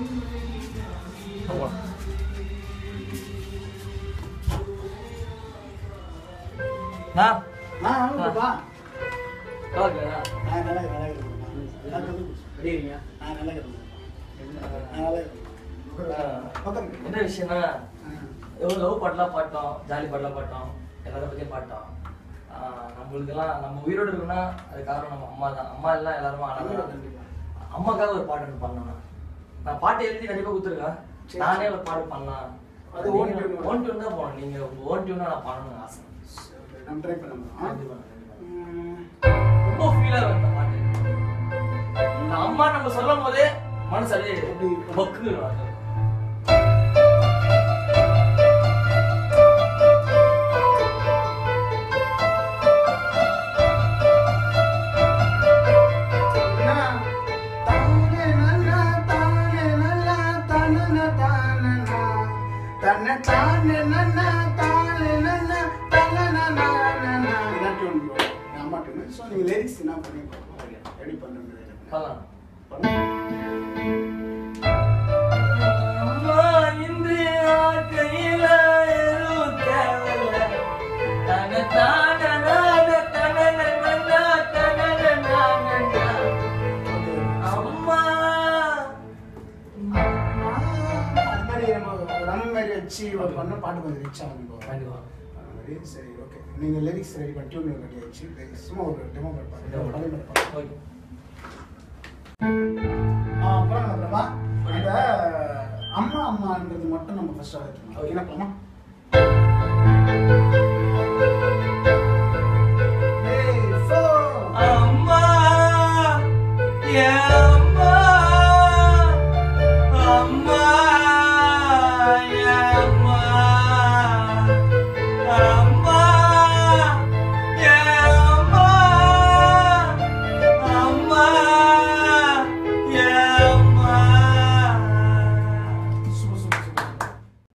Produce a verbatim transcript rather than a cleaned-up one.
நான் நான் வாங்கப்பா. ஓகேடா. நான் நல்லா நல்லா இருக்கேன். ரெடியா? நான் நல்லா இருக்கேன். நான் நல்லா இருக்கேன். என்ன விஷயம்னா எவ்வளோ லவ் பாட்டெலாம் பாட்டோம், ஜாலி பாட்டெலாம் பாட்டோம், எல்லாரை பற்றியும் பாட்டோம். நம்மளுக்கெல்லாம் நம்ம உயிரோடு இருக்குன்னா அது காரணம் நம்ம அம்மா தான். அம்மா எல்லாம் எல்லாருமே ஆனால் அம்மாக்காக ஒரு பாட்டு ஒன்று பண்ணணும். நான் பாட்டு எழுதி கண்டிப்பாக கொடுத்துருக்கேன். நானே ஒரு பாட்டு பண்ணலாம். அது ஓன் டியூன் ஓன் டியூன் தான் போகணும். நீங்கள் உங்கள் ஓன் டியூனாக நான் பண்ணணும்னு ஆசை. நம்ம ட்ரை பண்ணலாம். ரொம்ப ஃபீலாக இருக்கும் இந்த பாட்டு. இந்த அம்மா நம்ம சொல்லும் போதே மனசு அப்படியே பக்கு. லிரிக்ஸ் என்ன பண்ணி ரெடி பண்ணுறது வச்சு ஒரு பண்ண பாட்டு கொஞ்சம் ரிச் ஆகும். சரி, ஓகே. நீங்க லிரிக்ஸ் ரெடி பண்ணி டியூன் ரெடி ஆயிடுச்சு. சும்மா ஒரு டெமோ பாருங்க. ஆ அப்புறம் அப்புறமா அந்த அம்மா அம்மான்றது மட்டும் நம்ம ஃபர்ஸ்ட் ஆகிட்டோம். ஓகேனா அப்புறமா